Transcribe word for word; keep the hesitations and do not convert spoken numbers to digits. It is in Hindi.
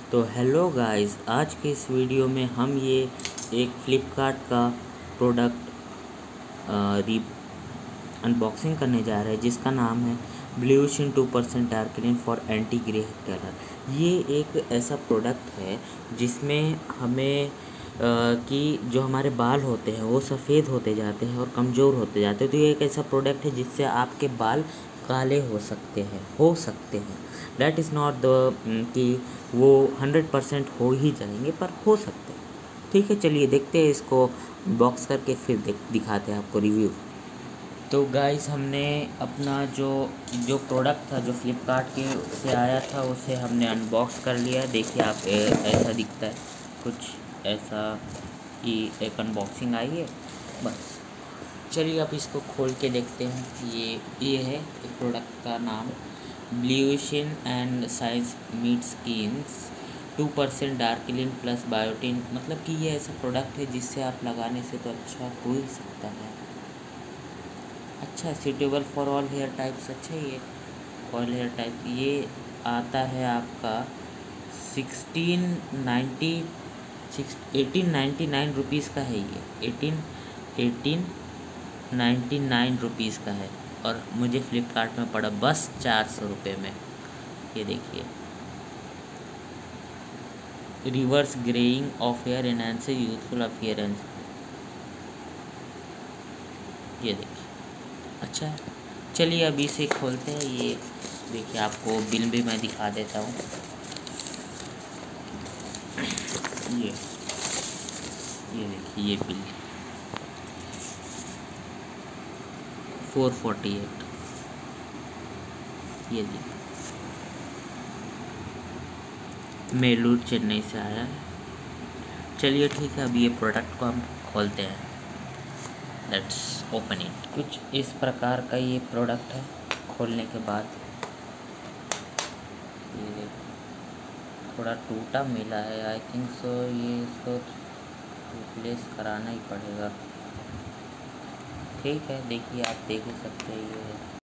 तो हेलो गाइस, आज के इस वीडियो में हम ये एक फ़्लिपकार्ट का प्रोडक्ट री अनबॉक्सिंग करने जा रहे हैं जिसका नाम है Blue Ocean two percent dark clean for anti grey colour. ये एक ऐसा प्रोडक्ट है जिसमें हमें कि जो हमारे बाल होते हैं वो सफ़ेद होते जाते हैं और कमज़ोर होते जाते हैं। तो ये एक ऐसा प्रोडक्ट है जिससे आपके बाल काले हो सकते हैं हो सकते हैं डैट इज़ नॉट द कि वो हंड्रेड परसेंट हो ही जाएंगे, पर हो सकते हैं। ठीक है, चलिए देखते हैं इसको बॉक्स करके, फिर देख दिखाते हैं आपको रिव्यू। तो गाइस, हमने अपना जो जो प्रोडक्ट था जो फ्लिपकार्ट के से आया था उसे हमने अनबॉक्स कर लिया। देखिए आप, ऐसा दिखता है कुछ ऐसा कि एक अनबॉक्सिंग आई है बस। चलिए अब इसको खोल के देखते हैं। ये ये है प्रोडक्ट का नाम, Blue Ocean and science meet skins two percent dark clean plus biotin. मतलब कि ये ऐसा प्रोडक्ट है जिससे आप लगाने से तो अच्छा हो ही सकता है। अच्छा, suitable for all hair types. अच्छा, ये ऑल हेयर टाइप ये आता है आपका sixteen ninety six eighteen ninety nine rupees का है। ये eighteen eighteen ninety nine rupees का है और मुझे फ़्लिपकार्ट में पड़ा बस चार सौ रुपये में। ये देखिए, reverse greying of hair enhance youthful appearance. ये देखिए, अच्छा है। चलिए अभी इसे खोलते हैं। ये देखिए, आपको बिल भी मैं दिखा देता हूँ। ये ये देखिए, ये बिल फोर फोर्टी एट। ये देखिए, मेलूर चेन्नई से आया है। चलिए ठीक है, अभी ये प्रोडक्ट को हम खोलते हैं। Let's open it. कुछ इस प्रकार का ये प्रोडक्ट है। खोलने के बाद ये देखो, थोड़ा टूटा मिला है। आई थिंक सो ये इसको रिप्लेस कराना ही पड़ेगा। ठीक है, देखिए आप देख ही सकते हैं। ये